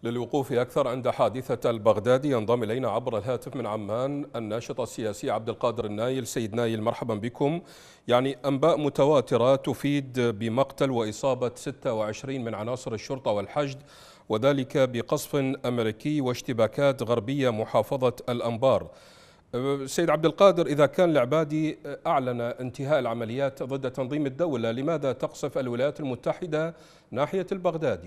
للوقوف أكثر عند حادثة البغدادي ينضم إلينا عبر الهاتف من عمان الناشط السياسي عبد القادر النايل. سيد نايل، مرحبا بكم. يعني أنباء متواترة تفيد بمقتل وإصابة 26 من عناصر الشرطة والحشد، وذلك بقصف أمريكي واشتباكات غربية محافظة الأنبار. سيد عبد القادر، إذا كان العبادي أعلن انتهاء العمليات ضد تنظيم الدولة، لماذا تقصف الولايات المتحدة ناحية البغدادي؟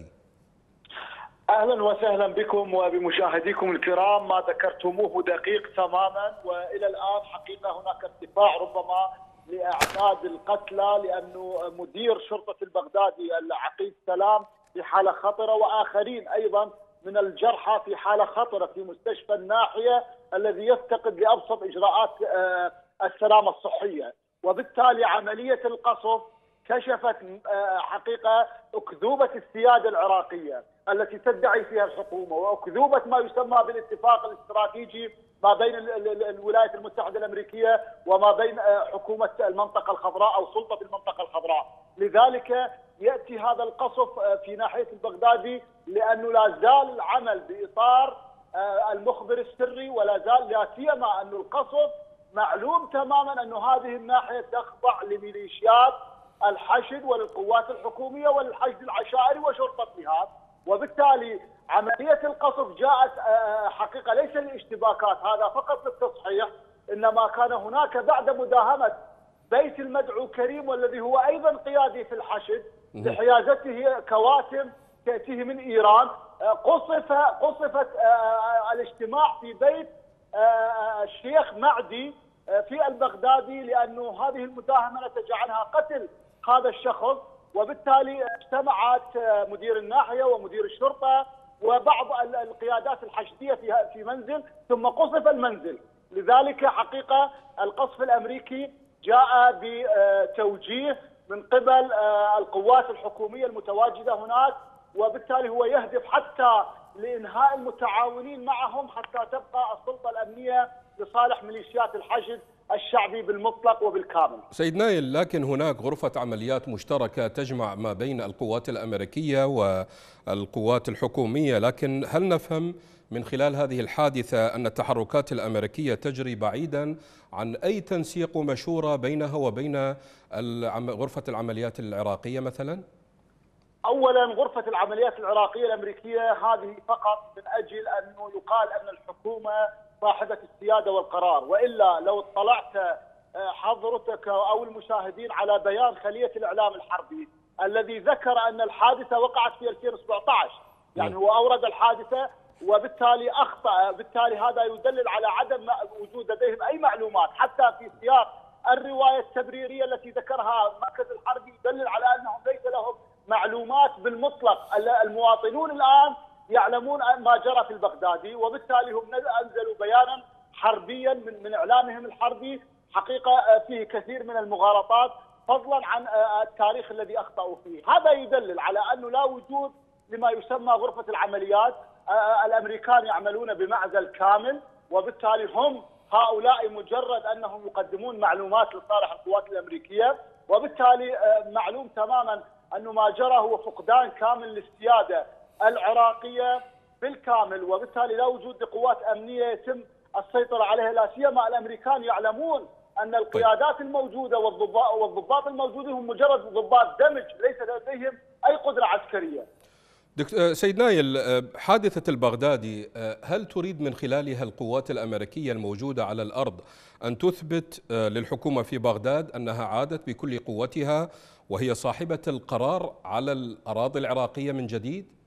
اهلا وسهلا بكم وبمشاهديكم الكرام. ما ذكرتموه دقيق تماما، والى الان حقيقه هناك ارتفاع ربما لاعداد القتلى، لانه مدير شرطه البغدادي العقيد سلام في حاله خطره، واخرين ايضا من الجرحى في حاله خطره في مستشفى الناحيه الذي يفتقد لابسط اجراءات السلامه الصحيه. وبالتالي عمليه القصف كشفت حقيقه اكذوبه السياده العراقيه التي تدعي فيها الحكومه، واكذوبه ما يسمى بالاتفاق الاستراتيجي ما بين الولايات المتحده الامريكيه وما بين حكومه المنطقه الخضراء او سلطه المنطقه الخضراء. لذلك ياتي هذا القصف في ناحيه البغدادي، لانه لا زال العمل باطار المخبر السري، ولا زال لا سيما انه القصف معلوم تماما انه هذه الناحيه تخضع لميليشيات الحشد وللقوات الحكوميه وللحشد العشائري وشرطتها. وبالتالي عملية القصف جاءت حقيقة ليس للاشتباكات، هذا فقط للتصحيح، إنما كان هناك بعد مداهمة بيت المدعو كريم، والذي هو أيضا قيادي في الحشد بحيازته كواتم تأتيه من إيران، قصفت الاجتماع في بيت الشيخ معدي في البغدادي، لأنه هذه المداهمة نتج عنها قتل هذا الشخص. وبالتالي اجتمعت مدير الناحية ومدير الشرطة وبعض القيادات الحشدية في منزل، ثم قصف المنزل. لذلك حقيقة القصف الأمريكي جاء بتوجيه من قبل القوات الحكومية المتواجدة هناك، وبالتالي هو يهدف حتى لإنهاء المتعاونين معهم، حتى تبقى السلطة الأمنية لصالح ميليشيات الحشد الشعبي بالمطلق وبالكامل. سيد نايل، لكن هناك غرفة عمليات مشتركة تجمع ما بين القوات الأمريكية والقوات الحكومية، لكن هل نفهم من خلال هذه الحادثة أن التحركات الأمريكية تجري بعيدا عن أي تنسيق ومشورة بينها وبين غرفة العمليات العراقية مثلا؟ أولا، غرفة العمليات العراقية الأمريكية هذه فقط من أجل أنه يقال أن الحكومة صاحبة السيادة والقرار، وإلا لو اطلعت حضرتك أو المشاهدين على بيان خلية الإعلام الحربي الذي ذكر أن الحادثة وقعت في 2017، يعني هو أورد الحادثة وبالتالي أخطأ. بالتالي هذا يدلل على عدم وجود لديهم أي معلومات، حتى في سياق الرواية التبريرية التي ذكرها المركز الحربي يدلل على أنهم ليس لهم معلومات بالمطلق. المواطنون الآن يعلمون ما جرى في البغدادي، وبالتالي هم أنزلوا بيانا حربيا من إعلامهم الحربي حقيقة فيه كثير من المغالطات، فضلا عن التاريخ الذي أخطأوا فيه. هذا يدلل على أنه لا وجود لما يسمى غرفة العمليات. الأمريكان يعملون بمعزل كامل، وبالتالي هم هؤلاء مجرد أنهم يقدمون معلومات لصالح القوات الأمريكية، وبالتالي معلوم تماما أنه ما جرى هو فقدان كامل للسيادة العراقية بالكامل، وبالتالي لا وجود لقوات أمنية يتم السيطرة عليها. لا سيما الأمريكان يعلمون أن القيادات الموجودة والضباط الموجودين هم مجرد ضباط دمج، ليس لديهم أي قدرة عسكرية. سيد نايل، حادثة البغدادي هل تريد من خلالها القوات الأمريكية الموجودة على الأرض أن تثبت للحكومة في بغداد أنها عادت بكل قوتها وهي صاحبة القرار على الأراضي العراقية من جديد؟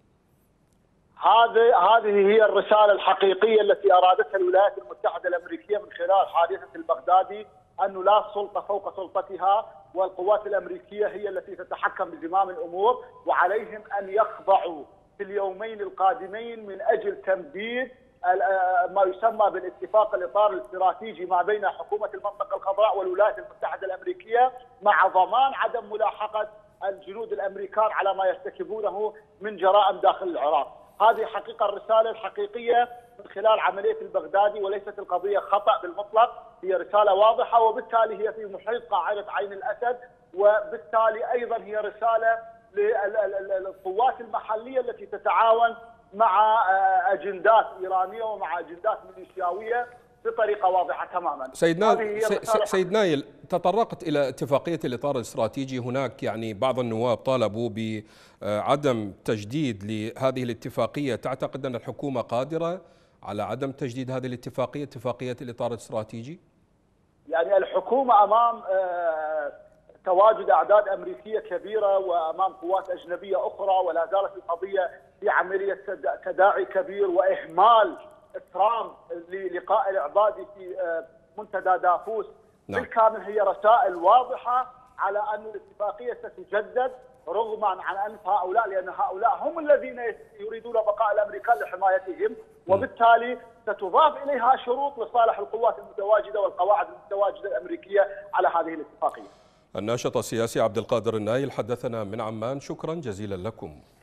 هذه هي الرسالة الحقيقية التي أرادتها الولايات المتحدة الأمريكية من خلال حادثة البغدادي، أنه لا سلطة فوق سلطتها، والقوات الأمريكية هي التي تتحكم بزمام الأمور، وعليهم أن يخضعوا في اليومين القادمين من أجل تمديد ما يسمى بالاتفاق الإطار الاستراتيجي ما بين حكومة المنطقة الخضراء والولايات المتحدة الأمريكية، مع ضمان عدم ملاحقة الجنود الأمريكان على ما يرتكبونه من جرائم داخل العراق. هذه حقيقة الرسالة الحقيقية من خلال عملية البغدادي، وليست القضية خطأ بالمطلق، هي رسالة واضحة، وبالتالي هي في محيط قاعدة عين الأسد، وبالتالي أيضا هي رسالة للقوات المحلية التي تتعاون مع اجندات ايرانيه ومع اجندات ميليشياويه بطريقه واضحه تماما. سيد نايل، تطرقت الى اتفاقيه الاطار الاستراتيجي. هناك يعني بعض النواب طالبوا بعدم تجديد لهذه الاتفاقيه، تعتقد ان الحكومه قادره على عدم تجديد هذه الاتفاقيه، اتفاقيه الاطار الاستراتيجي؟ يعني الحكومه امام تواجد اعداد امريكيه كبيره وامام قوات اجنبيه اخرى، ولا زالت القضيه في عمليه تداعي كبير واهمال ترامب للقاء العبادي في منتدى دافوس. بالكامل هي رسائل واضحه على ان الاتفاقيه ستجدد رغم عن انف هؤلاء، لان هؤلاء هم الذين يريدون بقاء الامريكان لحمايتهم، وبالتالي ستضاف اليها شروط لصالح القوات المتواجده والقواعد المتواجده الامريكيه على هذه الاتفاقيه. الناشط السياسي عبد القادر النايل حدثنا من عمان، شكرا جزيلا لكم.